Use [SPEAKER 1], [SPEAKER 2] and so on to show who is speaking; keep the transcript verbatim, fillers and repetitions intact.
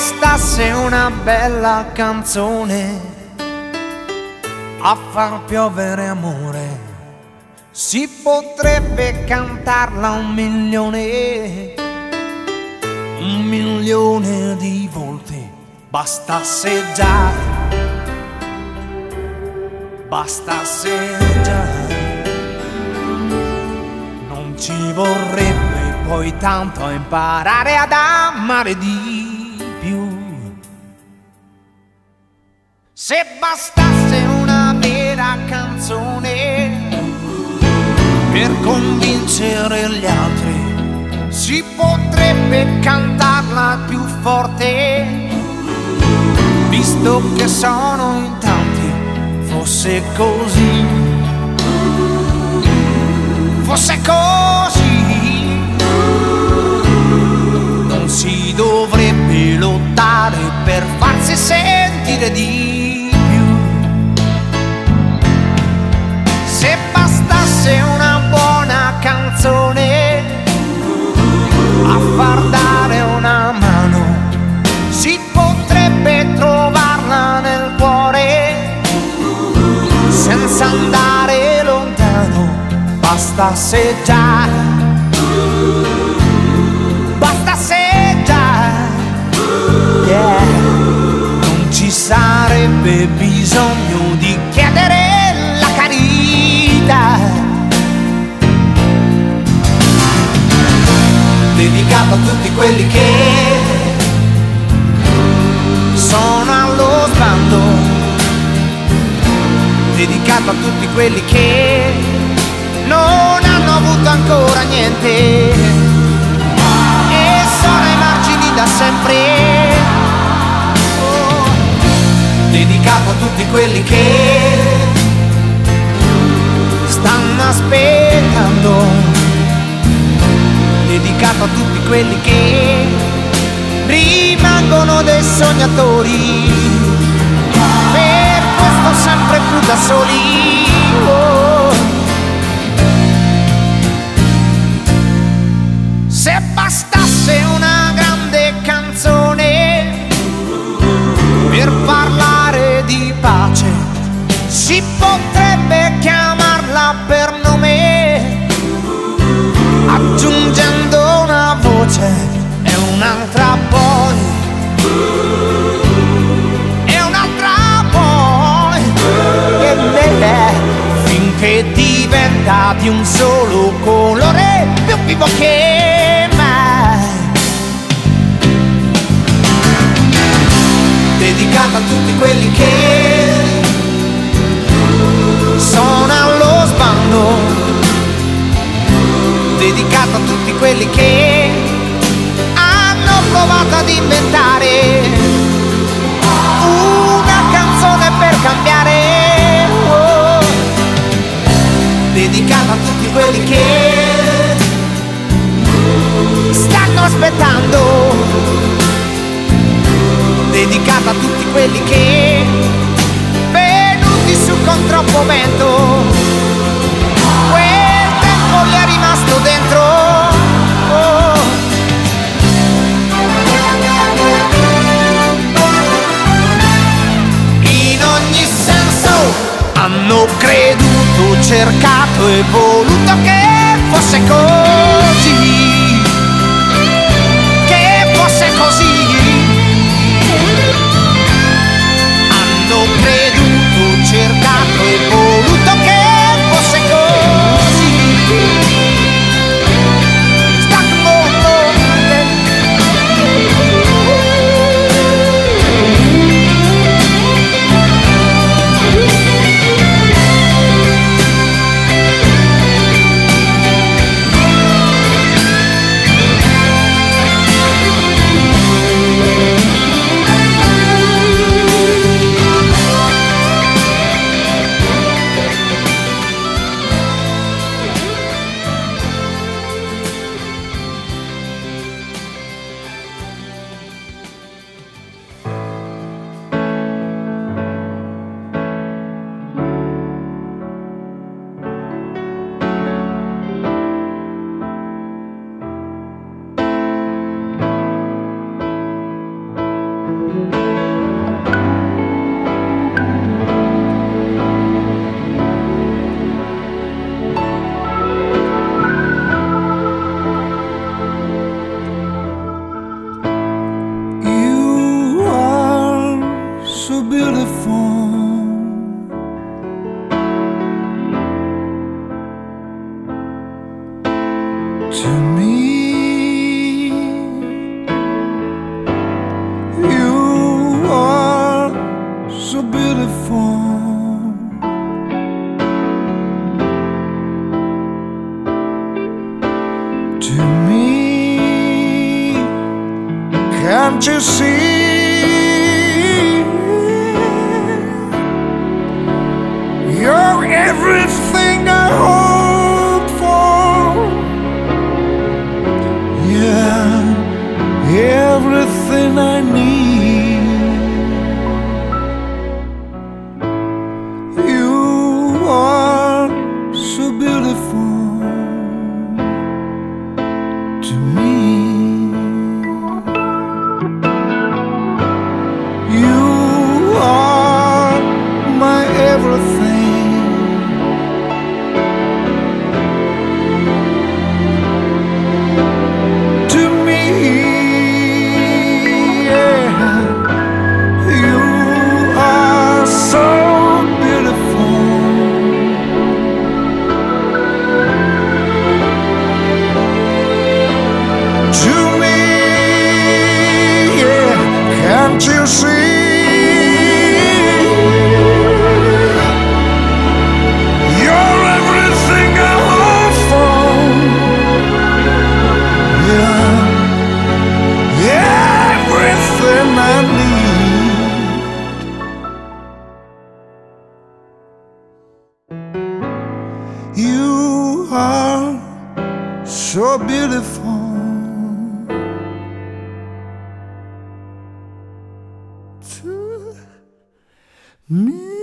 [SPEAKER 1] bastasse una bella canzone a far piovere amore, si potrebbe cantarla un milione, un milione di volte. Bastasse già, bastasse già, non ci vorrebbe poi tanto a imparare ad amare di più. Se bastasse una vera canzone per convincere gli altri, si potrebbe cantarla più forte, visto che sono in tanti. Fosse così, fosse così, non si dovrebbe lottare per farsi sentire di più. Se bastasse una buona canzone a far dare una mano, si potrebbe trovarla nel cuore senza andare lontano. Bastasse già, bastasse già, yeah. Non ci sarebbe bisogno di chiedere la carità. Dedicato a tutti quelli che sono allo sbando, dedicato a tutti quelli che non hanno avuto ancora niente e sono ai margini da sempre. Oh. Dedicato a tutti quelli che stanno aspettando, dedicato a tutti quelli che rimangono dei sognatori, per questo sempre più da soli. Oh. Se bastasse una grande canzone per parlare di pace, si potrebbe chiamarla per nome, aggiungendo una voce e un'altra poi, e un'altra poi, e beh, finché diventa di un solo colore, più vivo che mai. Dedicata a tutti quelli che sono allo sbando, dedicato a tutti quelli che hanno provato ad inventare una canzone per cambiare. Oh. Dedicato a tutti quelli che stanno aspettando, dedicato a tutti quelli che venuti su con troppo vento, quel tempo gli è rimasto dentro. Oh. In ogni senso hanno creduto, cercato e voluto che fosse così, che fosse così. Hanno creduto, cercato e voluto che fosse così. Sta con
[SPEAKER 2] beautiful to me. You are so beautiful to me. Can't you see? You're everything I hope for. Yeah, everything I need. You are so beautiful to me. You are my everything. To me, yeah. You are so beautiful. To me, yeah. Can't you see? You're everything I hope for. Yeah, everything I need. You are so beautiful to me.